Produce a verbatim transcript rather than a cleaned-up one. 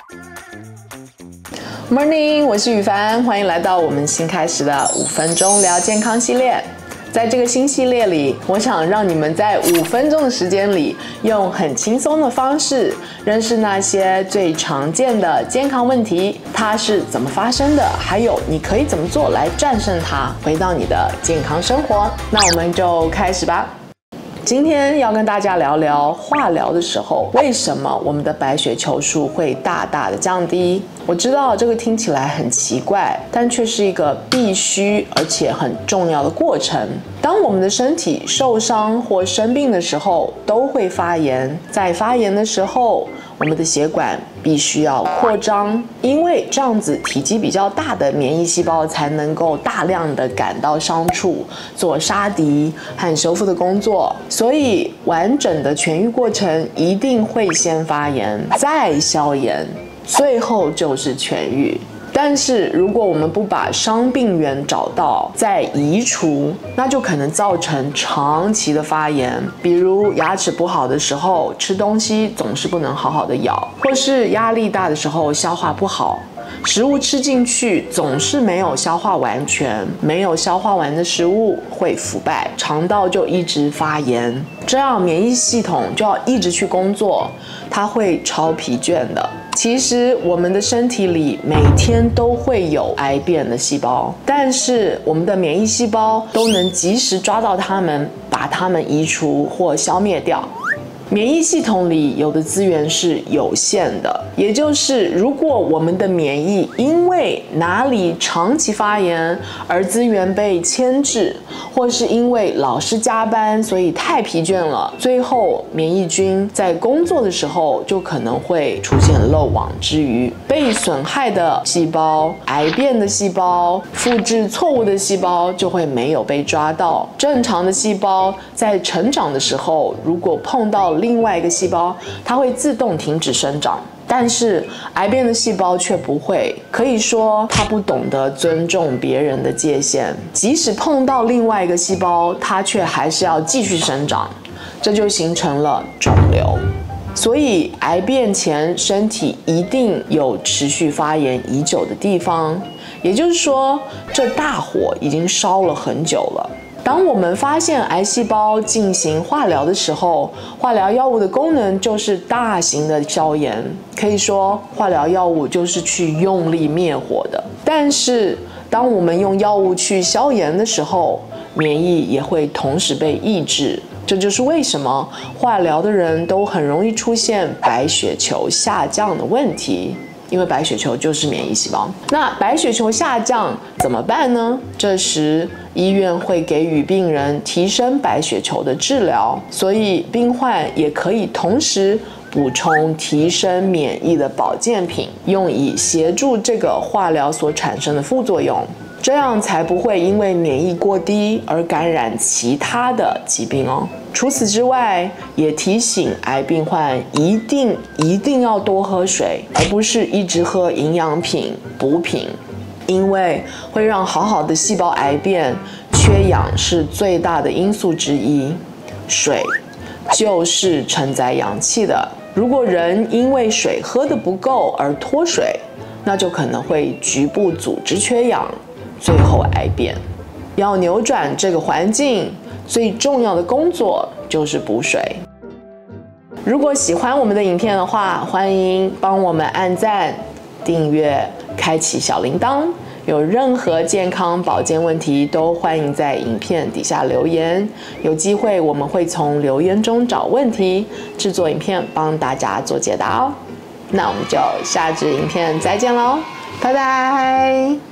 Morning， 我是宇凡，欢迎来到我们新开始的五分钟聊健康系列。在这个新系列里，我想让你们在五分钟的时间里，用很轻松的方式，认识那些最常见的健康问题，它是怎么发生的，还有你可以怎么做来战胜它，回到你的健康生活。那我们就开始吧。今天要跟大家聊聊化疗的时候，为什么我们的白血球数会大大的降低？我知道这个听起来很奇怪，但却是一个必须而且很重要的过程。当我们的身体受伤或生病的时候，都会发炎。在发炎的时候，我们的血管必须要扩张，因为这样子体积比较大的免疫细胞才能够大量的赶到伤处，做杀敌和修复的工作。所以完整的痊愈过程一定会先发炎，再消炎，最后就是痊愈。但是如果我们不把伤病源找到再移除，那就可能造成长期的发炎，比如牙齿不好的时候吃东西总是不能好好的咬，或是压力大的时候消化不好，食物吃进去总是没有消化完全，没有消化完的食物会腐败，肠道就一直发炎，这样免疫系统就要一直去工作，它会超疲倦的。其实我们的身体里每天都会有癌变的细胞，但是我们的免疫细胞都能及时抓到它们，把它们移除或消灭掉。免疫系统里有的资源是有限的，也就是如果我们的免疫因为哪里长期发炎而资源被牵制，或是因为老是加班所以太疲倦了，最后免疫菌在工作的时候就可能会出现漏网之鱼，被损害的细胞、癌变的细胞、复制错误的细胞就会没有被抓到。正常的细胞在成长的时候，如果碰到另外一个细胞，它会自动停止生长，但是癌变的细胞却不会，可以说它不懂得尊重别人的界限，即使碰到另外一个细胞，它却还是要继续生长，这就形成了肿瘤。所以癌变前身体一定有持续发炎已久的地方，也就是说这大火已经烧了很久了。当我们发现癌细胞进行化疗的时候，化疗药物的功能就是大型的消炎，可以说化疗药物就是去用力灭火的。但是当我们用药物去消炎的时候，免疫也会同时被抑制，这就是为什么化疗的人都很容易出现白血球下降的问题。因为白血球就是免疫细胞，那白血球下降怎么办呢？这时医院会给予病人提升白血球的治疗，所以病患也可以同时补充提升免疫的保健品，用以协助这个化疗所产生的副作用，这样才不会因为免疫过低而感染其他的疾病哦。除此之外，也提醒癌病患一定一定要多喝水，而不是一直喝营养品、补品，因为会让好好的细胞癌变，缺氧是最大的因素之一。水就是承载氧气的，如果人因为水喝得不够而脱水，那就可能会局部组织缺氧，最后癌变。要扭转这个环境，最重要的工作就是补水。如果喜欢我们的影片的话，欢迎帮我们按赞、订阅、开启小铃铛。有任何健康保健问题，都欢迎在影片底下留言。有机会我们会从留言中找问题，制作影片帮大家做解答哦。那我们就下支影片再见喽，拜拜。